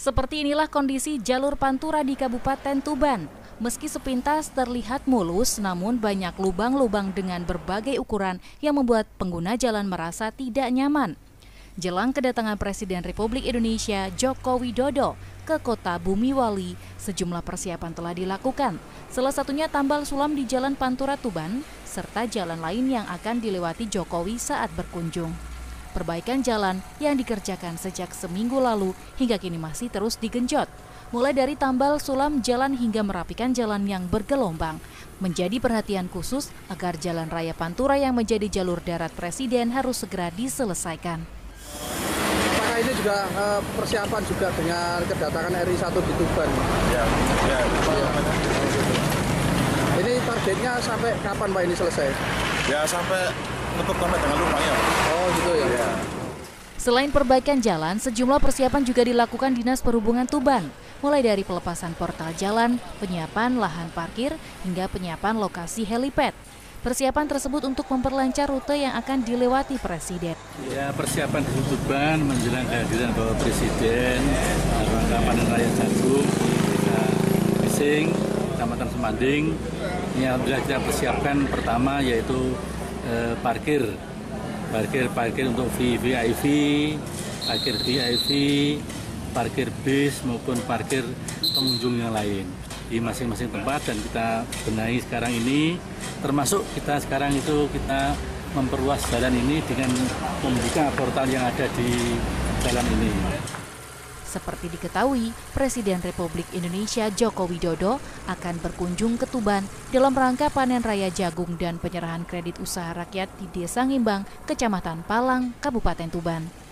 Seperti inilah kondisi jalur Pantura di Kabupaten Tuban. Meski sepintas terlihat mulus, namun banyak lubang-lubang dengan berbagai ukuran yang membuat pengguna jalan merasa tidak nyaman. Jelang kedatangan Presiden Republik Indonesia Joko Widodo ke kota Bumiwali, sejumlah persiapan telah dilakukan. Salah satunya tambal sulam di Jalan Pantura Tuban, serta jalan lain yang akan dilewati Jokowi saat berkunjung. Perbaikan jalan yang dikerjakan sejak seminggu lalu hingga kini masih terus digenjot. Mulai dari tambal sulam jalan hingga merapikan jalan yang bergelombang. Menjadi perhatian khusus agar jalan raya Pantura yang menjadi jalur darat Presiden harus segera diselesaikan. Apakah ini juga persiapan juga dengan kedatangan RI1 di Tuban? Ya. Ini targetnya sampai kapan Pak ini selesai? Ya sampai tutup sampai dengan lubangnya. Oh gitu ya. Ya. Selain perbaikan jalan, sejumlah persiapan juga dilakukan Dinas Perhubungan Tuban, mulai dari pelepasan portal jalan, penyiapan lahan parkir, hingga penyiapan lokasi helipad. Persiapan tersebut untuk memperlancar rute yang akan dilewati Presiden. Ya, persiapan di Tuban menjelang kehadiran Bapak Presiden, rangka panen raya jagung, Bising, Kecamatan Semanding. Ini alhamdulillah kita persiapkan pertama yaitu parkir untuk VVIP, parkir VIP, parkir bis maupun parkir pengunjung yang lain di masing-masing tempat, dan kita benahi sekarang ini, termasuk kita sekarang itu kita memperluas jalan ini dengan membuka portal yang ada di jalan ini. Seperti diketahui, Presiden Republik Indonesia Joko Widodo akan berkunjung ke Tuban dalam rangka panen raya jagung dan penyerahan kredit usaha rakyat di Desa Ngimbang, Kecamatan Palang, Kabupaten Tuban.